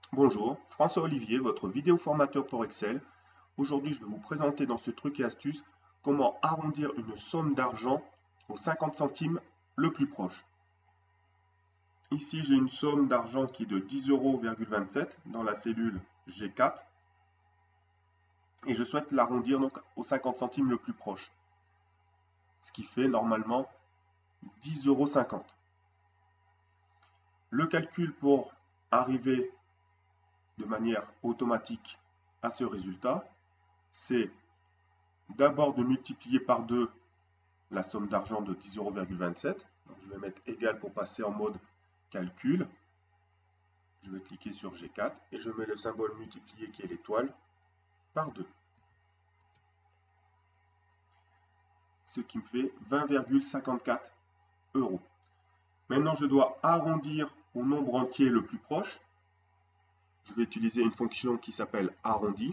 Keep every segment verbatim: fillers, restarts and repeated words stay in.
Bonjour, François Olivier, votre vidéo formateur pour Excel. Aujourd'hui, je vais vous présenter dans ce truc et astuce comment arrondir une somme d'argent aux cinquante centimes le plus proche. Ici, j'ai une somme d'argent qui est de dix euros virgule vingt-sept dans la cellule G quatre et je souhaite l'arrondir donc aux cinquante centimes le plus proche, ce qui fait normalement dix euros cinquante. Le calcul pour arriver de manière automatique à ce résultat, c'est d'abord de multiplier par deux la somme d'argent de dix euros virgule vingt-sept. Je vais mettre égal pour passer en mode calcul. Je vais cliquer sur G quatre et je mets le symbole multiplié qui est l'étoile par deux. Ce qui me fait vingt virgule cinquante-quatre euros. Maintenant, je dois arrondir au nombre entier le plus proche. Je vais utiliser une fonction qui s'appelle arrondi.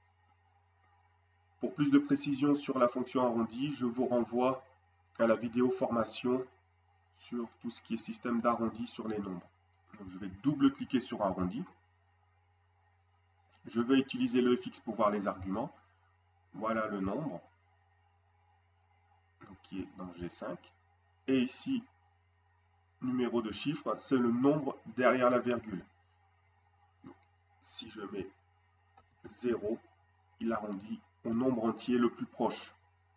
Pour plus de précision sur la fonction arrondi, je vous renvoie à la vidéo formation sur tout ce qui est système d'arrondi sur les nombres. Donc, je vais double-cliquer sur arrondi. Je vais utiliser le F X pour voir les arguments. Voilà le nombre donc, qui est dans G cinq. Et ici, numéro de chiffre, c'est le nombre derrière la virgule. Donc, si je mets zéro, il arrondit au nombre entier le plus proche,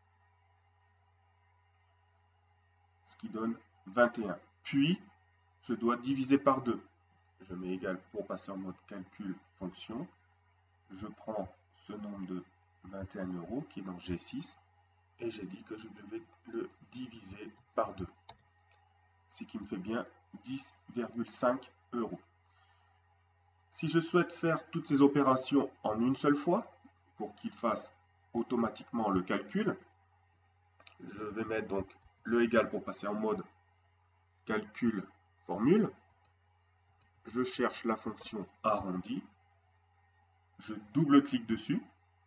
ce qui donne vingt et un. Puis, je dois diviser par deux. Je mets égal pour passer en mode calcul fonction. Je prends ce nombre de vingt et un euros qui est dans G six et j'ai dit que je devais le diviser par deux. Ce qui me fait bien dix virgule cinq euros. Si je souhaite faire toutes ces opérations en une seule fois, pour qu'il fasse automatiquement le calcul, je vais mettre donc le égal pour passer en mode calcul formule. Je cherche la fonction arrondi. Je double-clique dessus.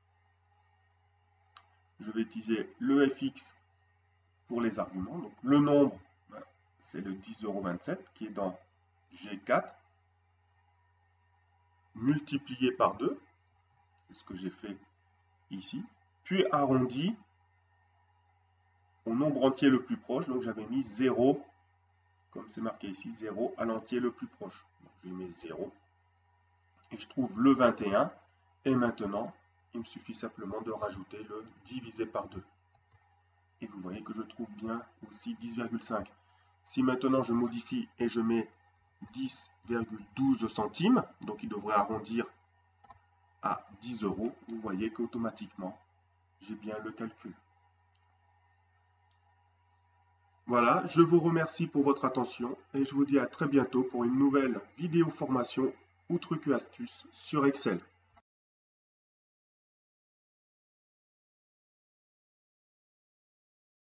Je vais utiliser le F X pour les arguments. Donc, le nombre, ben, c'est le dix euros vingt-sept qui est dans G quatre, multiplié par deux. C'est ce que j'ai fait ici. Puis arrondi au nombre entier le plus proche. Donc, j'avais mis zéro, comme c'est marqué ici, zéro à l'entier le plus proche. Donc, je mets zéro. Et je trouve le vingt et un. Et maintenant, il me suffit simplement de rajouter le divisé par deux. Et vous voyez que je trouve bien aussi dix virgule cinq. Si maintenant je modifie et je mets dix virgule douze centimes, donc il devrait arrondir à dix euros, vous voyez qu'automatiquement, j'ai bien le calcul. Voilà, je vous remercie pour votre attention et je vous dis à très bientôt pour une nouvelle vidéo formation ou trucs et astuces sur Excel.